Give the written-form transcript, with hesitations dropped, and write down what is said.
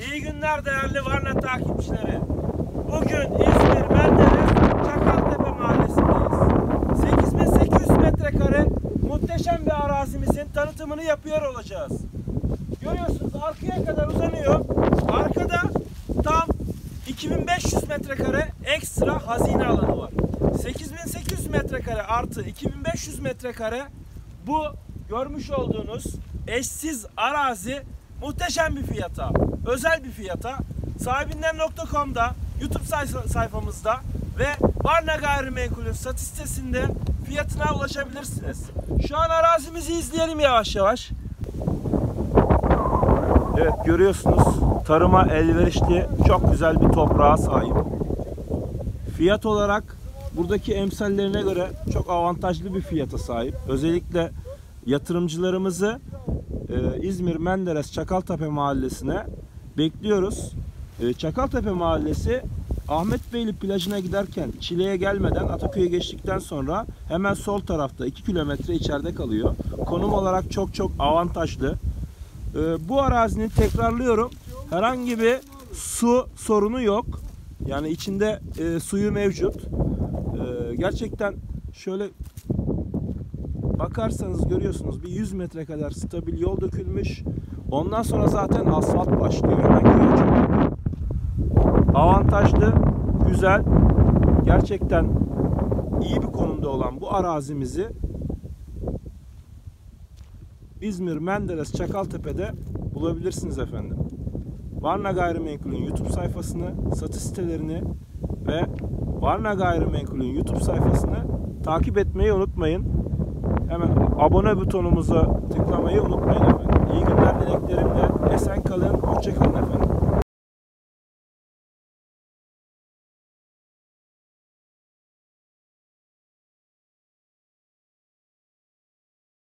İyi günler değerli Varna takipçileri. Bugün İzmir Menderes Çakaltepe mahallesindeyiz. 8800 metrekare muhteşem bir arazimizin tanıtımını yapıyor olacağız. Görüyorsunuz arkaya kadar uzanıyor. Arkada tam 2500 metrekare ekstra hazine alanı var. 8800 metrekare artı 2500 metrekare bu görmüş olduğunuz eşsiz arazi muhteşem bir fiyata, özel bir fiyata sahibinden.com'da, YouTube sayfamızda ve Varna Gayrimenkul'ün satış sitesinde fiyatına ulaşabilirsiniz. Şu an arazimizi izleyelim yavaş yavaş. Evet, görüyorsunuz tarıma elverişli çok güzel bir toprağa sahip. Fiyat olarak buradaki emsallerine göre çok avantajlı bir fiyata sahip. Özellikle yatırımcılarımızı İzmir Menderes Çakaltepe mahallesine bekliyoruz. Çakaltepe mahallesi Ahmetbeyli plajına giderken Çile'ye gelmeden Ataköy'e geçtikten sonra hemen sol tarafta 2 kilometre içeride kalıyor. Konum olarak çok avantajlı. Bu arazinin, tekrarlıyorum, herhangi bir su sorunu yok. Yani içinde suyu mevcut. Gerçekten şöyle bakarsanız görüyorsunuz bir 100 metre kadar stabil yol dökülmüş. Ondan sonra zaten asfalt başlıyor. Hemen köye çok yakın. Avantajlı, güzel, gerçekten iyi bir konumda olan bu arazimizi İzmir Menderes Çakaltepe'de bulabilirsiniz efendim. Varna Gayrimenkul'ün YouTube sayfasını, satış sitelerini ve Varna Gayrimenkul'ün YouTube sayfasını takip etmeyi unutmayın. Hemen abone butonumuza tıklamayı unutmayın efendim. İyi günler dileklerimle. Esen kalın, hoşça kalın efendim.